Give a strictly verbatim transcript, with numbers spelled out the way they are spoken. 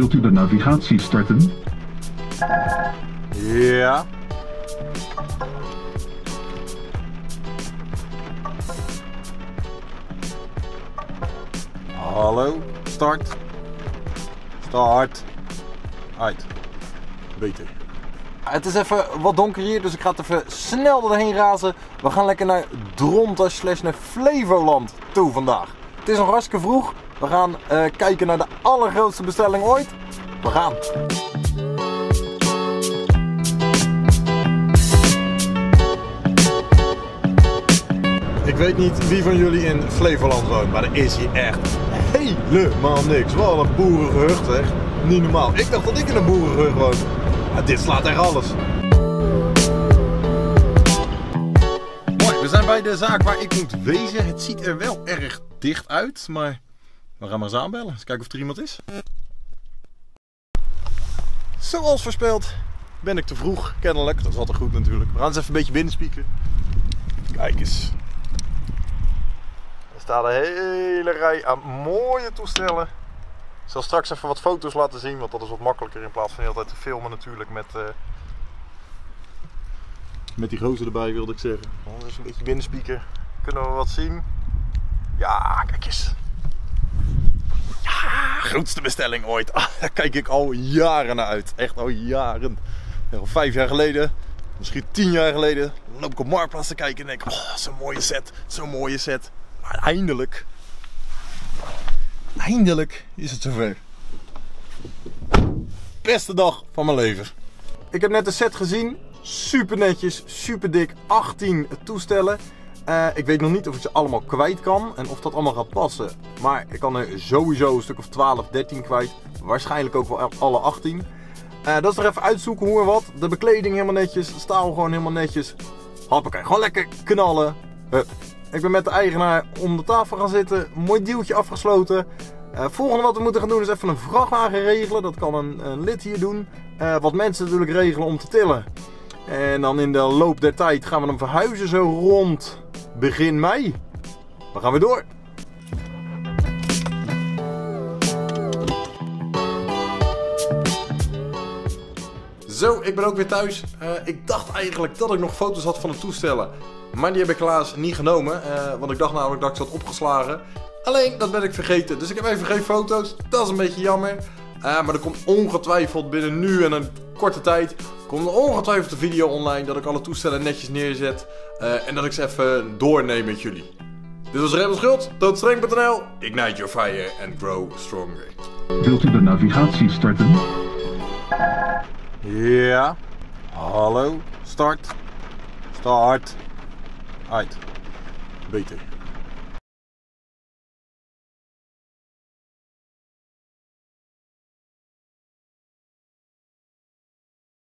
Wilt u de navigatie starten? Ja. Hallo, start. Start. Uit. Beter. Het is even wat donker hier, dus ik ga het even snel doorheen razen. We gaan lekker naar Dronten slash naar Flevoland toe vandaag. Het is nog hartstikke vroeg. We gaan uh, kijken naar de allergrootste bestelling ooit. We gaan. Ik weet niet wie van jullie in Flevoland woont, maar er is hier echt helemaal niks. Wat een boerengehucht, zeg. Niet normaal. Ik dacht dat ik in een boerengehucht woonde. Maar dit slaat echt alles. Mooi, we zijn bij de zaak waar ik moet wezen. Het ziet er wel erg dicht uit, maar we gaan maar eens aanbellen. Eens kijken of er iemand is. Zoals voorspeld ben ik te vroeg, kennelijk. Dat is altijd goed natuurlijk. We gaan eens even een beetje binnenspieken. Kijk eens. Er staat een hele rij aan mooie toestellen. Ik zal straks even wat foto's laten zien, want dat is wat makkelijker in plaats van de hele tijd te filmen natuurlijk met, uh, met die gozer erbij, wilde ik zeggen. Dus een beetje binnenspieken. Kunnen we wat zien? Ja, kijk eens. Ja, grootste bestelling ooit. Ah, daar kijk ik al jaren naar uit. Echt al jaren. Al vijf jaar geleden, misschien tien jaar geleden, loop ik op Marktplaats te kijken en denk ik, oh, zo'n mooie set, zo'n mooie set. Maar eindelijk, eindelijk is het zover. Beste dag van mijn leven. Ik heb net de set gezien. Super netjes, super dik. achttien toestellen. Uh, ik weet nog niet of ik ze allemaal kwijt kan en of dat allemaal gaat passen. Maar ik kan er sowieso een stuk of twaalf, dertien kwijt. Waarschijnlijk ook wel alle achttien. Uh, dat is er even uitzoeken hoe en wat. De bekleding helemaal netjes. De staal gewoon helemaal netjes. Hoppakee, gewoon lekker knallen. Hup. Ik ben met de eigenaar om de tafel gaan zitten. Mooi deeltje afgesloten. Uh, volgende wat we moeten gaan doen is even een vrachtwagen regelen. Dat kan een, een lid hier doen. Uh, wat mensen natuurlijk regelen om te tillen. En dan in de loop der tijd gaan we hem verhuizen zo rond begin mei. Dan gaan we door. Zo, ik ben ook weer thuis. Uh, ik dacht eigenlijk dat ik nog foto's had van de toestellen. Maar die heb ik helaas niet genomen. Uh, want ik dacht namelijk dat ik ze had opgeslagen. Alleen, dat ben ik vergeten. Dus ik heb even geen foto's. Dat is een beetje jammer. Uh, maar er komt ongetwijfeld binnen nu en een korte tijd komt er ongetwijfeld een video online dat ik alle toestellen netjes neerzet. Uh, en dat ik ze even doorneem met jullie. Dit was Raymond Schult, Doodstreng punt n l. Ignite your fire and grow stronger. Wilt u de navigatie starten? Ja. Hallo. Start. Start. Uit. Beter.